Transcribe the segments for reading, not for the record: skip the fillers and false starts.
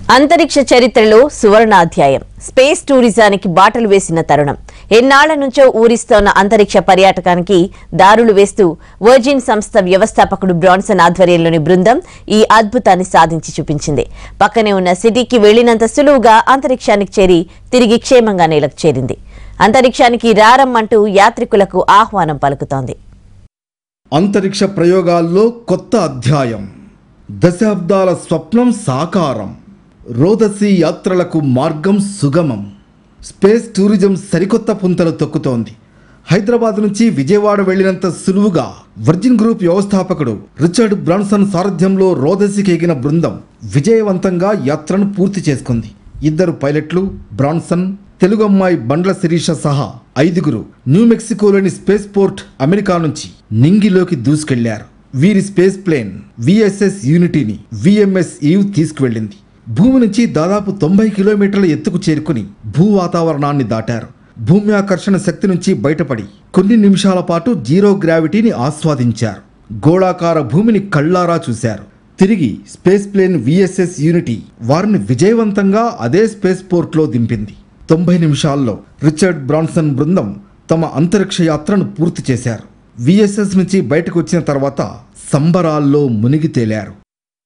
అంతరిక్ష చరిత్రలో సువర్ణాధ్యాయం స్పేస్ టూరిజానికి బాటలు వేసిన తరుణం. ఎన్నాళ్ల నుంచో ఊరిస్తోన్న అంతరిక్ష పర్యాటకానికి దారులు వేస్తూ వర్జిన్ సంస్థ వ్యవస్థాపకుడు బ్రాన్సన్ ఆధ్వర్యంలోని బృందం ఈ అద్భుతాన్ని సాధించి చూపించింది. పక్కనే ఉన్న సిటీకి వెళ్లినంత సులువుగా అంతరిక్షానికి చేరి తిరిగి క్షేమంగా నేలకు చేరింది. అంతరిక్షానికి రారమ్మంటూ యాత్రికులకు ఆహ్వానం పలుకుతోంది. అంతరిక్ష ప్రయోగాల్లో కొత్త అధ్యాయం, దశాబ్దాల స్వప్నం సాకారం, రోదసీ యాత్రలకు మార్గం సుగమం. స్పేస్ టూరిజం సరికొత్త పుంతలు తొక్కుతోంది. హైదరాబాద్ నుంచి విజయవాడ వెళ్లినంత సులువుగా వర్జిన్ గ్రూప్ వ్యవస్థాపకుడు రిచర్డ్ బ్రాన్సన్ సారథ్యంలో రోదసీకి ఎగిన బృందం విజయవంతంగా యాత్రను పూర్తి చేసుకుంది. 2 పైలట్లు, బ్రాన్సన్, తెలుగు అమ్మాయి బండ్ల శిరీష సహా 5 న్యూ మెక్సికోలోని స్పేస్ పోర్ట్ అమెరికా నుంచి నింగిలోకి దూసుకెళ్లారు. వీరి స్పేస్ ప్లేన్ విఎస్ఎస్ యూనిటీని విఎంఎస్ ఈవ్ తీసుకువెళ్ళింది. భూమి నుంచి దాదాపు 90 కిలోమీటర్ల ఎత్తుకు చేరుకుని భూ వాతావరణాన్ని దాటారు. భూమి ఆకర్షణ శక్తి నుంచి బయటపడి కొన్ని నిమిషాల పాటు జీరో గ్రావిటీని ఆస్వాదించారు. గోళాకార భూమిని కళ్ళారా చూశారు. తిరిగి స్పేస్ ప్లేన్ విఎస్ఎస్ యూనిటీ వారిని విజయవంతంగా అదే స్పేస్ పోర్ట్లో దింపింది. 90 నిమిషాల్లో రిచర్డ్ బ్రాన్సన్ బృందం తమ అంతరిక్ష యాత్రను పూర్తి చేశారు. విఎస్ఎస్ నుంచి బయటకు వచ్చిన తర్వాత సంబరాల్లో మునిగి తేలారు.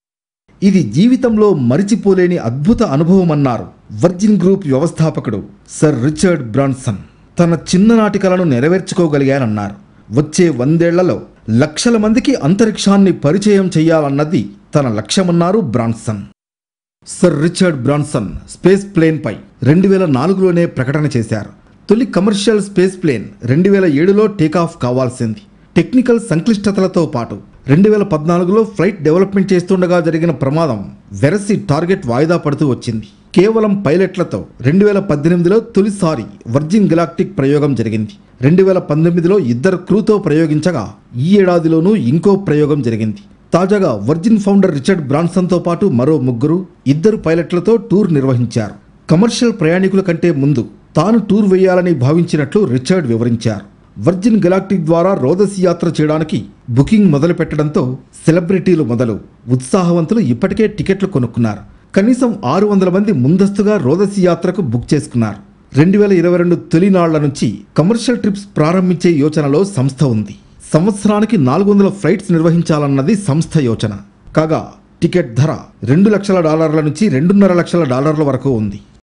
ఇది జీవితంలో మరిచిపోలేని అద్భుత అనుభవమన్నారు వర్జిన్ గ్రూప్ వ్యవస్థాపకుడు సర్ రిచర్డ్ బ్రాన్సన్. తన చిన్ననాటి కలను నెరవేర్చుకోగలిగానన్నారు. వచ్చే 100 ఏళ్లలో లక్షల మందికి అంతరిక్షాన్ని పరిచయం చేయాలన్నది తన లక్ష్యమన్నారు Branson. Sir Richard Branson space ప్లేన్పై 2004లోనే ప్రకటన చేశారు. తొలి కమర్షియల్ స్పేస్ ప్లేన్ 2007లో టేకాఫ్ కావాల్సింది. టెక్నికల్ సంక్లిష్టతలతో పాటు 2014లో ఫ్లైట్ డెవలప్మెంట్ చేస్తుండగా జరిగిన ప్రమాదం వెరసి టార్గెట్ వాయిదా పడుతూ వచ్చింది. కేవలం పైలట్లతో 2018లో తొలిసారి వర్జిన్ గెలాక్టిక్ ప్రయోగం జరిగింది. 2019లో 2 క్రూతో ప్రయోగించగా ఈ ఏడాదిలోనూ ఇంకో ప్రయోగం జరిగింది. తాజాగా వర్జిన్ ఫౌండర్ రిచర్డ్ బ్రాన్సన్తో పాటు మరో 2 పైలట్లతో టూర్ నిర్వహించారు. కమర్షియల్ ప్రయాణికుల కంటే ముందు తాను టూర్ వేయాలని భావించినట్లు రిచర్డ్ వివరించారు. వర్జిన్ గెలాక్టిక్ ద్వారా రోదసీ యాత్ర చేయడానికి బుకింగ్ మొదలు పెట్టడంతో సెలబ్రిటీలు మొదలు ఉత్సాహవంతులు ఇప్పటికే టికెట్లు కొనుక్కున్నారు. కనీసం 600 మంది ముందస్తుగా రోదసీ యాత్రకు బుక్ చేసుకున్నారు. 2022 తొలినాళ్ల నుంచి కమర్షియల్ ట్రిప్స్ ప్రారంభించే యోచనలో సంస్థ ఉంది. సంవత్సరానికి 400 ఫ్లైట్స్ నిర్వహించాలన్నది సంస్థ యోచన. కాగా టికెట్ ధర $2 లక్షల నుంచి $2.5 లక్షల వరకు ఉంది.